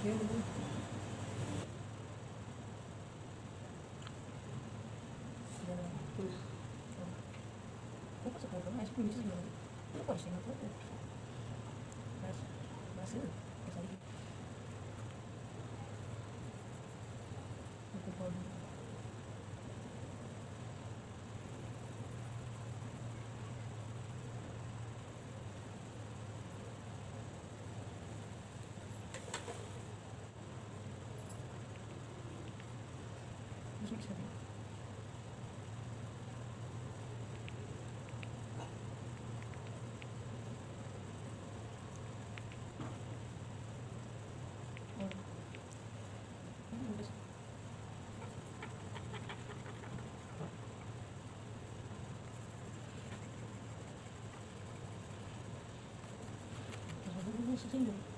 Ya, dulu. Ya, terus. Kok sepuluh, 10 sih gimana? Lu kok sih nggak tuh? Masih, masih lagi. Aku tahu. Masuk sini. Masuk sini.